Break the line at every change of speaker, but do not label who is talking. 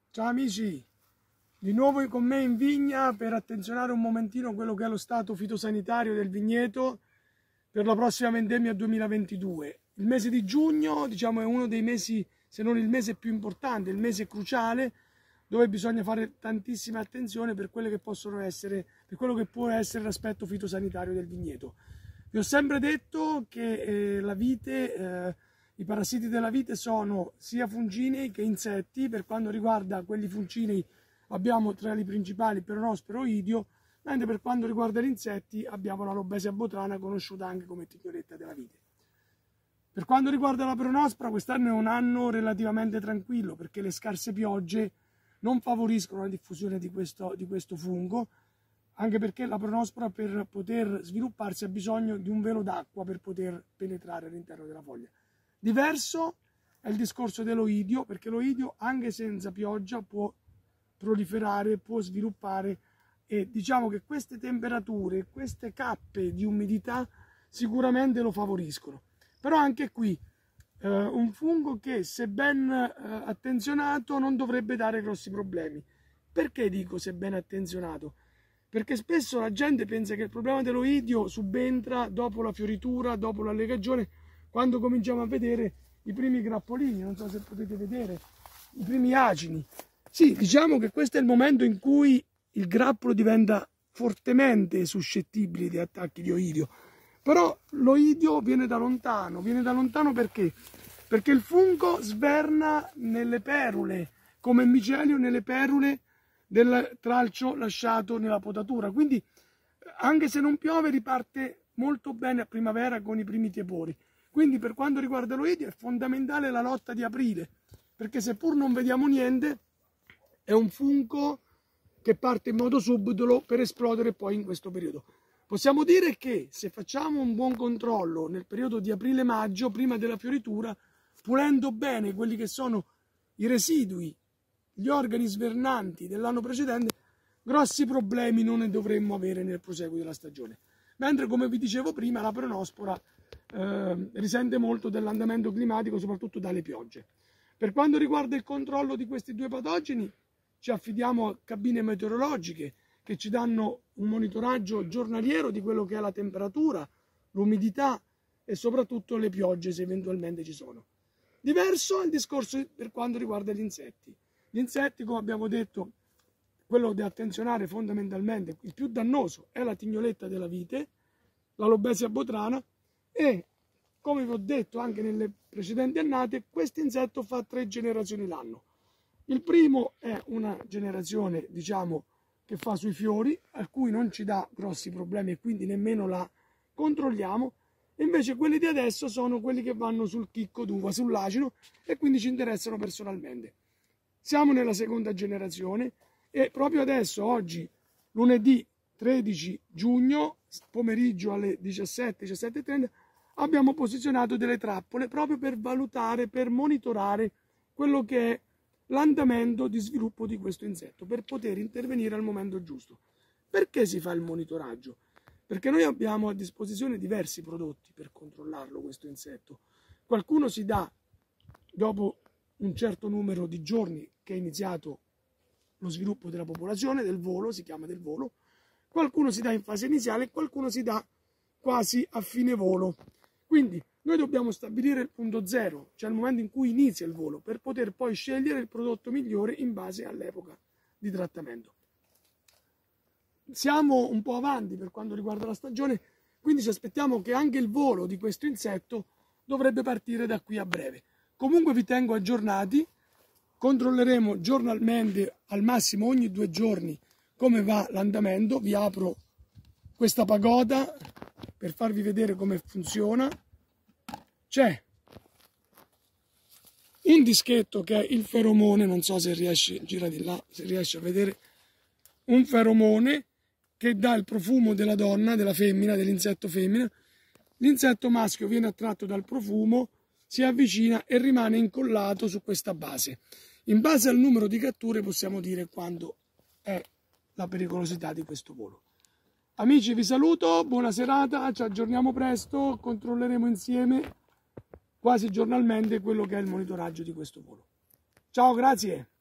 Ciao amici, di nuovo con me in vigna per attenzionare un momentino quello che è lo stato fitosanitario del vigneto per la prossima vendemmia 2022. Il mese di giugno, diciamo, è uno dei mesi, se non il mese più importante, il mese cruciale, dove bisogna fare tantissima attenzione per quelle che possono essere, per quello che può essere l'aspetto fitosanitario del vigneto. Vi ho sempre detto che la vite, i parassiti della vite sono sia funginei che insetti. Per quanto riguarda quelli funginei abbiamo tra i principali Peronospora oidio, mentre per quanto riguarda gli insetti abbiamo la Lobesia botrana, conosciuta anche come tignoletta della vite. Per quanto riguarda la Peronospora, quest'anno è un anno relativamente tranquillo perché le scarse piogge non favoriscono la diffusione di questo fungo, anche perché la Peronospora per poter svilupparsi ha bisogno di un velo d'acqua per poter penetrare all'interno della foglia. Diverso è il discorso dell'oidio, perché l'oidio anche senza pioggia può proliferare, può sviluppare, e diciamo che queste temperature, queste cappe di umidità sicuramente lo favoriscono. Però anche qui un fungo che, se ben attenzionato, non dovrebbe dare grossi problemi. Perché dico se ben attenzionato? Perché spesso la gente pensa che il problema dell'oidio subentra dopo la fioritura, dopo la legagione, quando cominciamo a vedere i primi grappolini, non so se potete vedere, i primi acini. Sì, diciamo che questo è il momento in cui il grappolo diventa fortemente suscettibile di attacchi di oidio. Però l'oidio viene da lontano perché? Perché il fungo sverna nelle perule, come micelio nelle perule del tralcio lasciato nella potatura. Quindi anche se non piove riparte molto bene a primavera con i primi tiepori. Quindi per quanto riguarda l'oidio è fondamentale la lotta di aprile, perché seppur non vediamo niente è un fungo che parte in modo subdolo per esplodere poi in questo periodo. Possiamo dire che se facciamo un buon controllo nel periodo di aprile-maggio, prima della fioritura, pulendo bene quelli che sono i residui, gli organi svernanti dell'anno precedente, grossi problemi non ne dovremmo avere nel proseguo della stagione. Mentre, come vi dicevo prima, la Peronospora risente molto dell'andamento climatico, soprattutto dalle piogge. Per quanto riguarda il controllo di questi due patogeni, ci affidiamo a cabine meteorologiche che ci danno un monitoraggio giornaliero di quello che è la temperatura, l'umidità e soprattutto le piogge, se eventualmente ci sono. Diverso è il discorso per quanto riguarda gli insetti. Gli insetti, come abbiamo detto, quello da attenzionare fondamentalmente, il più dannoso è la tignoletta della vite, la Lobesia botrana, e come vi ho detto anche nelle precedenti annate, questo insetto fa 3 generazioni l'anno. Il primo è una generazione, diciamo, che fa sui fiori, a cui non ci dà grossi problemi e quindi nemmeno la controlliamo. E invece quelli di adesso sono quelli che vanno sul chicco d'uva, sull'acino, e quindi ci interessano personalmente. Siamo nella seconda generazione e proprio adesso, oggi, lunedì 13 giugno, pomeriggio alle 17:30, abbiamo posizionato delle trappole proprio per valutare, per monitorare quello che è l'andamento di sviluppo di questo insetto, per poter intervenire al momento giusto. Perché si fa il monitoraggio? Perché noi abbiamo a disposizione diversi prodotti per controllarlo questo insetto. Qualcuno si dà dopo un certo numero di giorni che è iniziato lo sviluppo della popolazione, del volo, si chiama del volo, qualcuno si dà in fase iniziale e qualcuno si dà quasi a fine volo. Quindi noi dobbiamo stabilire il punto zero, cioè il momento in cui inizia il volo, per poter poi scegliere il prodotto migliore in base all'epoca di trattamento. Siamo un po' avanti per quanto riguarda la stagione, quindi ci aspettiamo che anche il volo di questo insetto dovrebbe partire da qui a breve. Comunque vi tengo aggiornati, controlleremo giornalmente, al massimo ogni 2 giorni, come va l'andamento. Vi apro questa pagoda per farvi vedere come funziona. C'è un dischetto che è il feromone, non so se riesci, gira di là, se riesci a vedere, un feromone che dà il profumo della donna, della femmina, dell'insetto femmina. L'insetto maschio viene attratto dal profumo, si avvicina e rimane incollato su questa base. In base al numero di catture possiamo dire quando è la pericolosità di questo volo. Amici, vi saluto, buona serata, ci aggiorniamo presto, controlleremo insieme quasi giornalmente quello che è il monitoraggio di questo volo. Ciao, grazie!